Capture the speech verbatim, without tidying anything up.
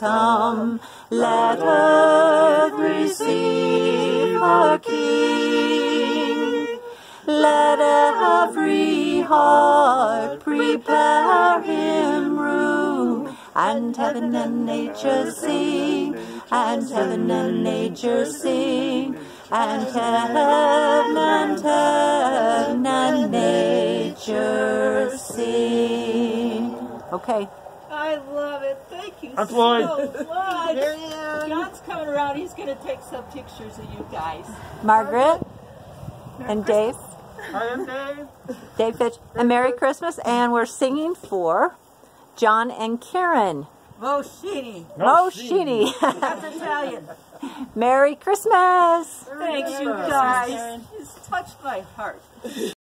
come. Let earth receive her King. Let every heart prepare him room, and heaven and nature sing, and heaven and nature sing, and heaven and heaven and nature sing. Okay. I love it. Thank you That's so Lloyd. much. John's coming around. He's going to take some pictures of you guys. Margaret and Dave. Hi, I'm Dave. Dave Fitch. And Merry Christmas. And we're singing for John and Karen Moschini. Moschini. That's Italian. Merry Christmas. Thanks, you guys. It's touched my heart.